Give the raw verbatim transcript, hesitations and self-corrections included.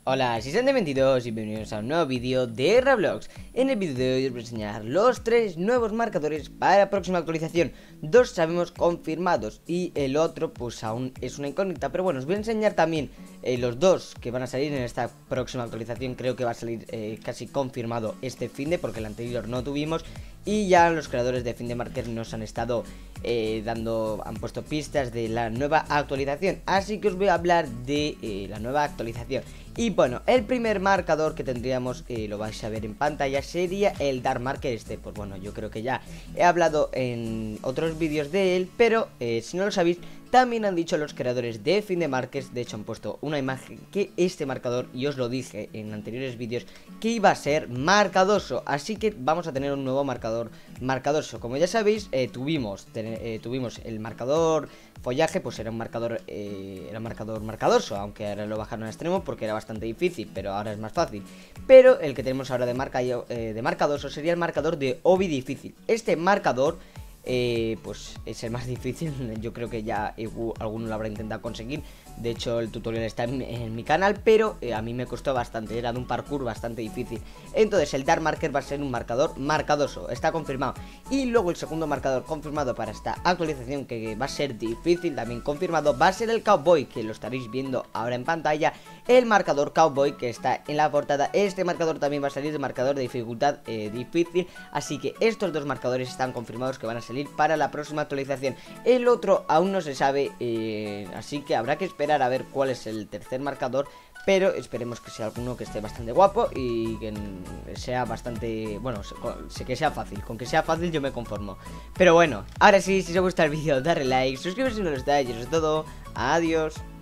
Hola, soy Sandy veintidós y bienvenidos a un nuevo vídeo de Roblox. En el vídeo de hoy os voy a enseñar los tres nuevos marcadores para la próxima actualización. Dos sabemos confirmados y el otro pues aún es una incógnita. Pero bueno, os voy a enseñar también eh, los dos que van a salir en esta próxima actualización. Creo que va a salir eh, casi confirmado este finde, porque el anterior no tuvimos. Y ya los creadores de FindeMarker nos han estado eh, dando, han puesto pistas de la nueva actualización. Así que os voy a hablar de eh, la nueva actualización. Y bueno, el primer marcador que tendríamos, eh, lo vais a ver en pantalla, sería el Dark Marker este. Pues bueno, yo creo que ya he hablado en otros vídeos de él, pero eh, si no lo sabéis, también han dicho los creadores de FindeMarkers, de hecho han puesto una imagen, que este marcador, y os lo dije en anteriores vídeos, que iba a ser marcadoso. Así que vamos a tener un nuevo marcador marcadoso. Como ya sabéis, eh, tuvimos, eh, tuvimos el marcador follaje, pues era un marcador, eh, era un marcador marcadoso, aunque ahora lo bajaron a extremo porque era bastante difícil, pero ahora es más fácil. Pero el que tenemos ahora de, marca, eh, de marcadoso sería el marcador de Obi difícil. Este marcador Eh, pues es el más difícil. Yo creo que ya eh, alguno lo habrá intentado conseguir. De hecho el tutorial está en, en mi canal, pero eh, a mí me costó bastante. Era de un parkour bastante difícil. Entonces el Dark Marker va a ser un marcador marcadoso, está confirmado. Y luego el segundo marcador confirmado para esta actualización, que va a ser difícil, también confirmado, va a ser el Cowboy, que lo estaréis viendo ahora en pantalla. El marcador Cowboy que está en la portada. Este marcador también va a salir de marcador de dificultad eh, difícil. Así que estos dos marcadores están confirmados que van a salir para la próxima actualización. El otro aún no se sabe, eh, así que habrá que esperar a ver cuál es el tercer marcador. Pero esperemos que sea alguno que esté bastante guapo y que sea bastante, bueno, sé que sea fácil. Con que sea fácil yo me conformo. Pero bueno, ahora sí, si os gusta el vídeo, darle like, suscribiros si no lo estáis. Y eso es todo, adiós.